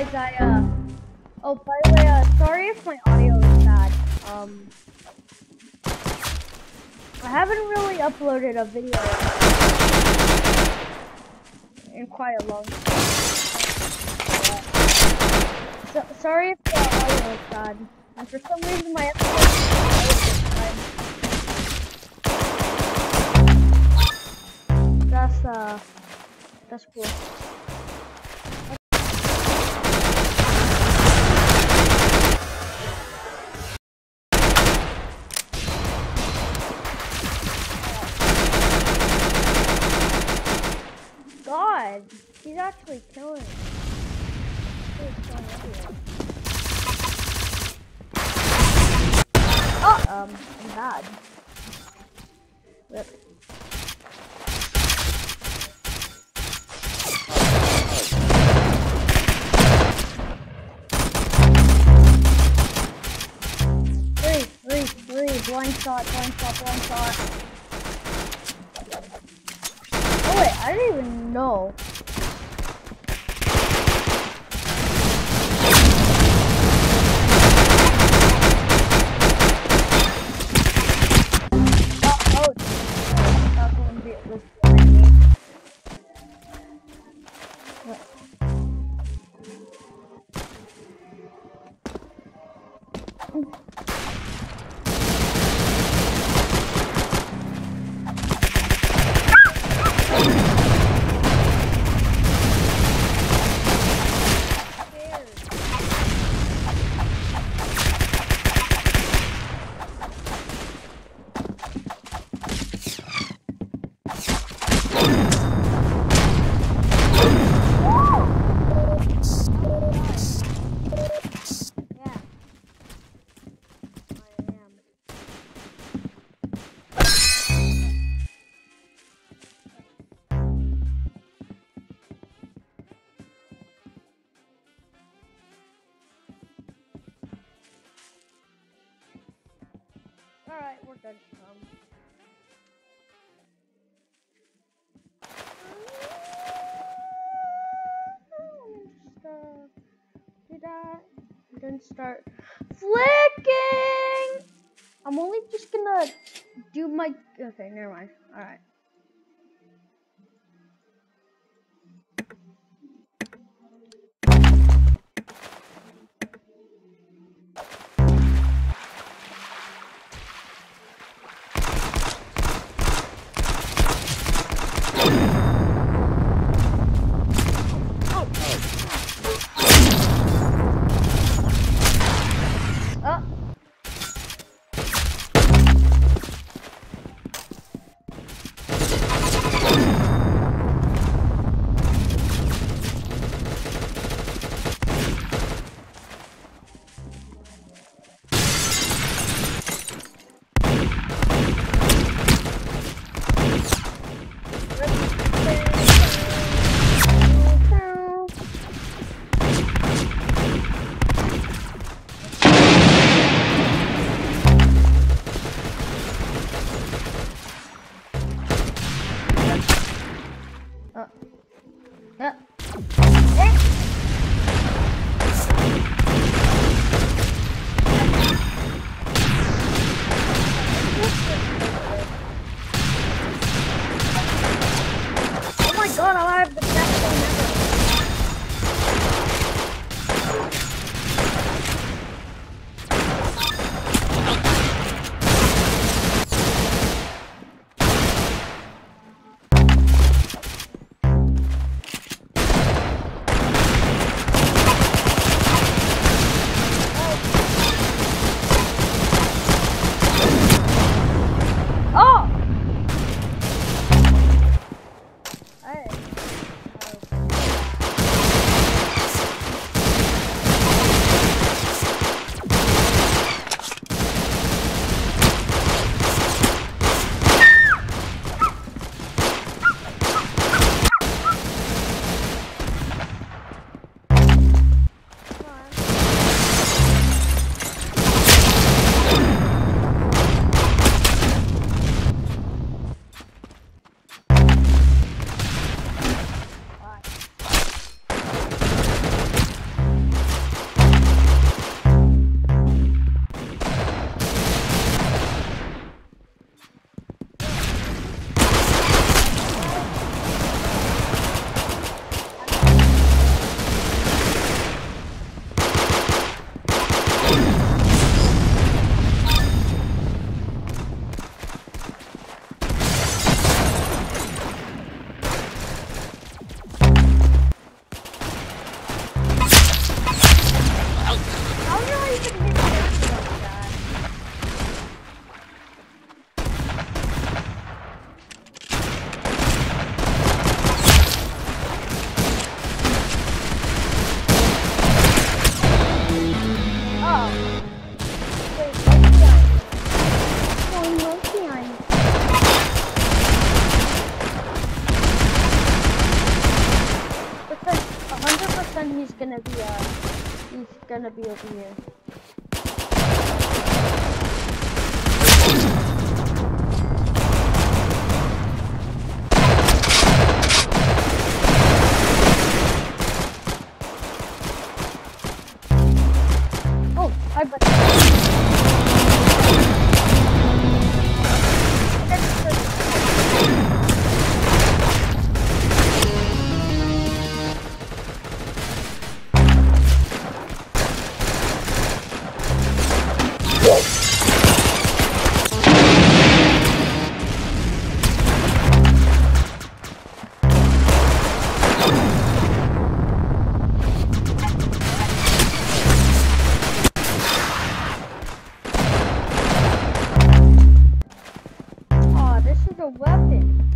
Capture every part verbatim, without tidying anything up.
guys, I, uh, oh, by the way, uh, sorry if my audio is bad. Um, I haven't really uploaded a video in quite a long time. So, sorry if the audio is bad. And for some reason, my episode is this time. That's, uh, that's cool. God, he's actually killing me. He's killing everyone. Oh, um, I'm bad. Rip. Three, three, three, blind shot, blind shot, blind shot. Oh wait, I didn't even know. Oh, oh, that wouldn't be was behind me. What? Alright, we're good. Um, just, uh, do that. Then start flicking! I'm only just gonna do my. Okay, never mind. Alright. be uh, he's gonna be over here. Oh, hi, buddy. A weapon.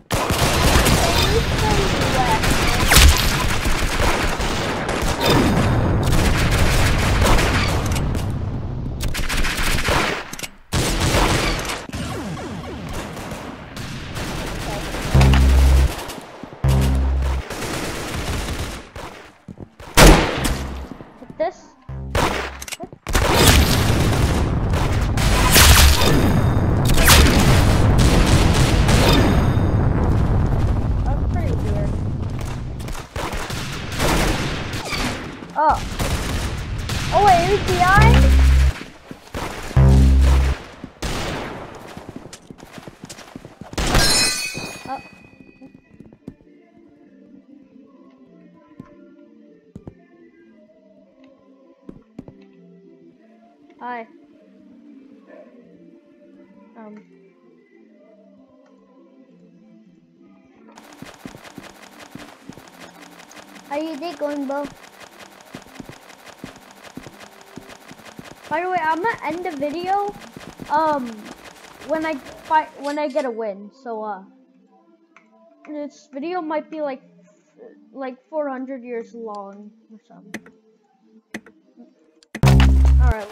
Hit this. Oh. Oh wait, who's behind? Oh. Hi. Um. How you day going, Bo? By the way, I'm gonna end the video um when I fight when I get a win. So uh this video might be like like four hundred years long or something. All right.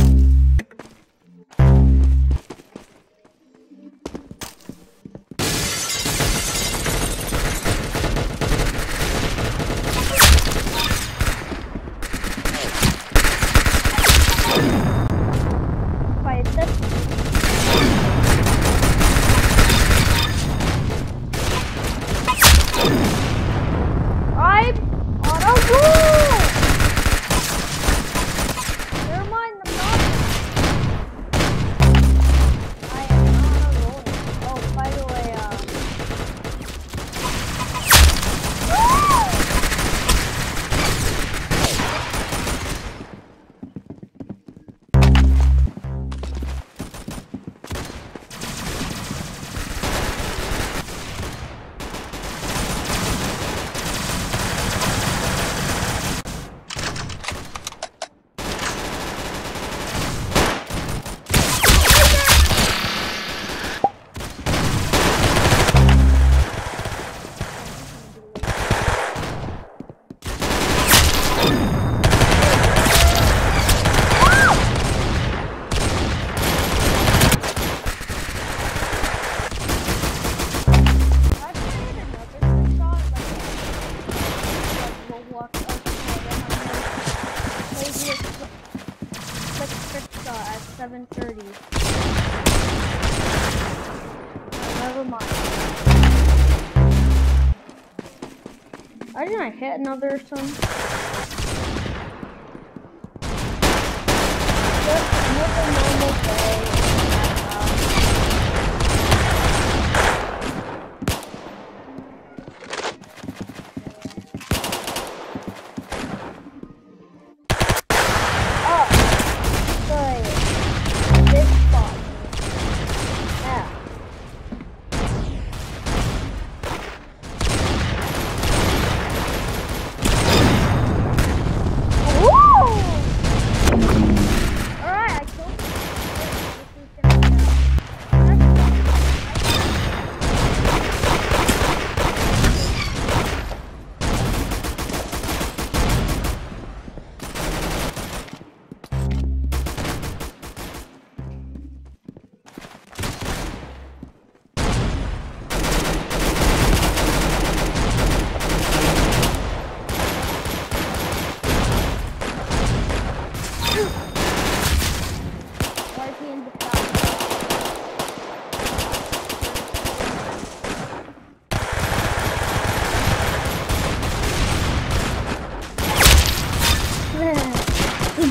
seven thirty. Never mind. Why didn't I hit another some? Just another normal day.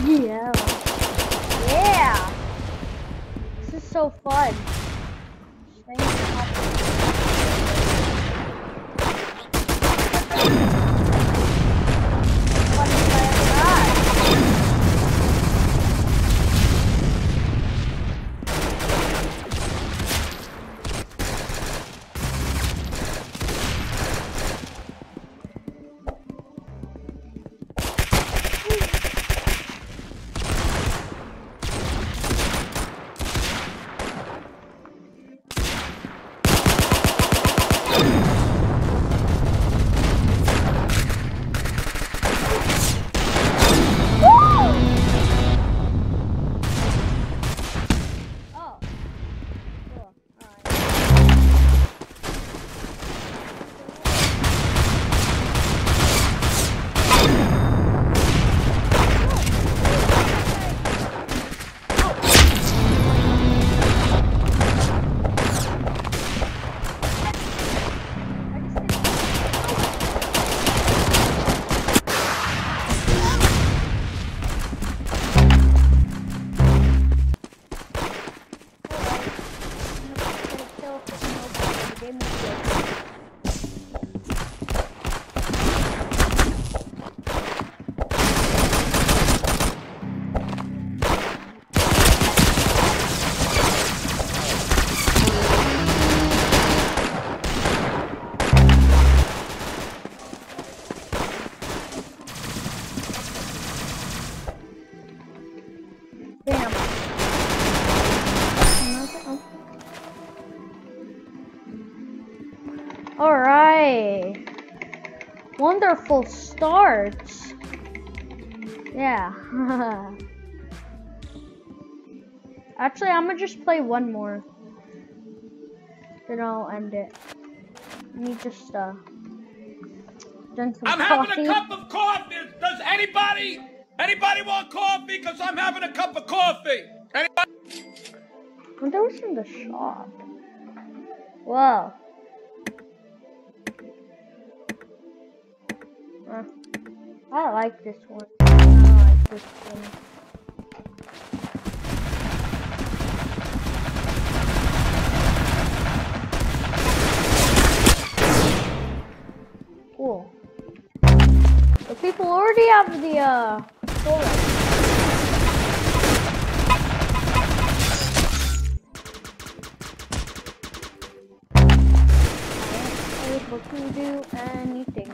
Yeah. Yeah. This is so fun. Staying on top of it. Fun to play outside. Damn. Alright. Wonderful starts. Yeah. Actually, I'm gonna just play one more. Then I'll end it. Let me just, uh, drink some I'm coffee. having a cup of coffee. Does anybody, anybody want coffee? Because I'm having a cup of coffee. Anybody? Well, that was in the shop. Whoa. Uh, I like this one. I like this one. Cool. The people already have the uh solar. I ain't able to do anything.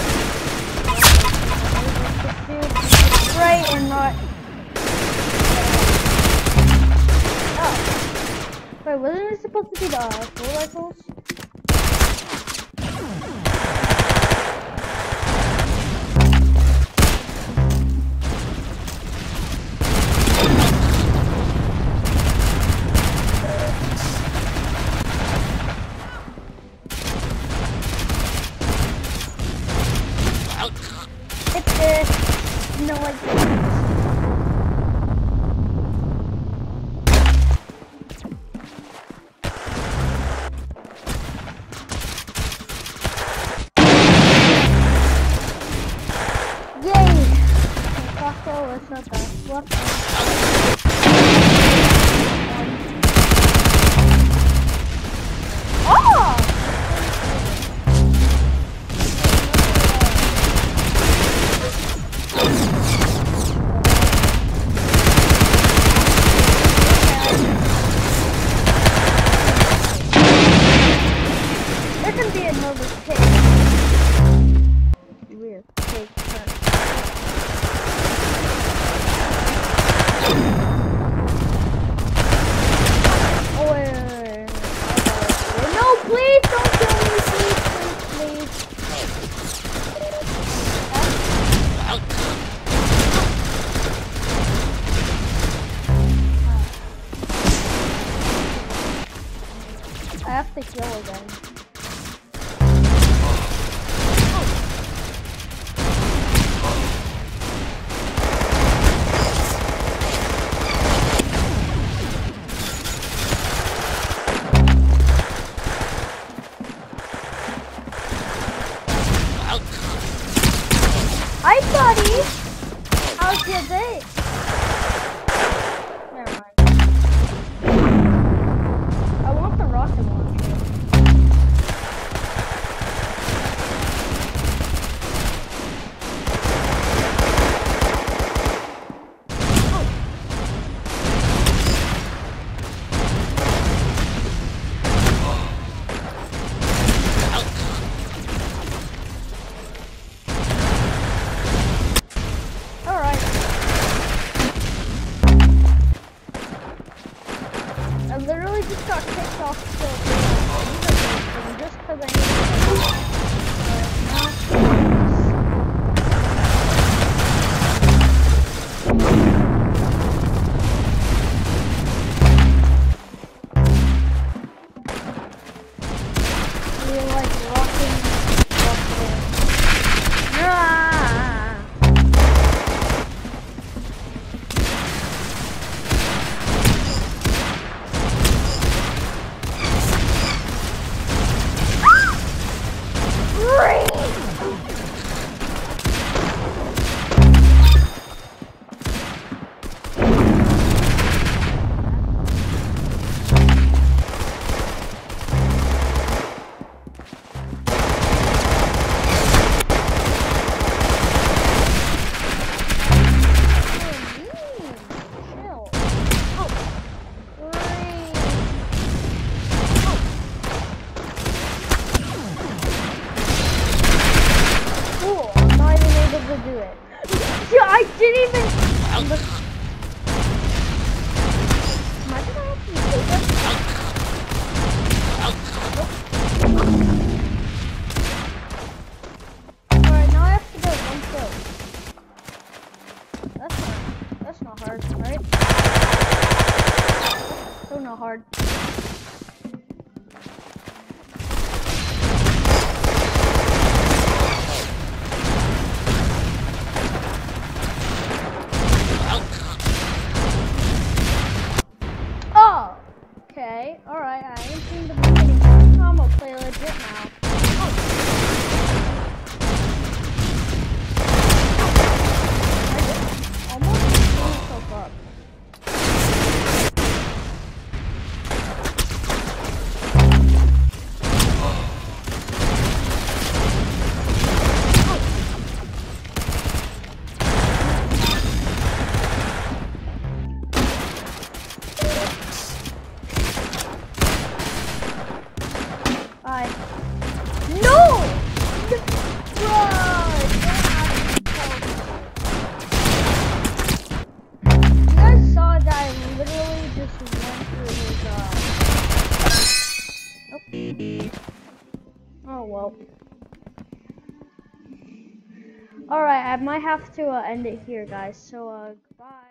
I'm able to do spray or not. Oh. Wait, wasn't it supposed to be the uh, full rifles? No, like this. Yay! Taco is not bad. What? Oh! There can be another pig. Weird pig turn. Oh wait, wait, wait, wait. No, please don't kill me, please, please, please. I have to kill again. Hi, buddy. How's your day? I didn't even. Am I gonna have to take it? Alright, now I have to get one kill. That's not, that's not hard, right? So not hard. Oh! Okay, alright, I ain't seen the beginning. I'm gonna play legit now. Oh. Almost blew myself up. Bye. No! You guys saw that I literally just went through his, uh... Nope. Oh, well. Alright, I might have to uh, end it here, guys. So, uh, goodbye.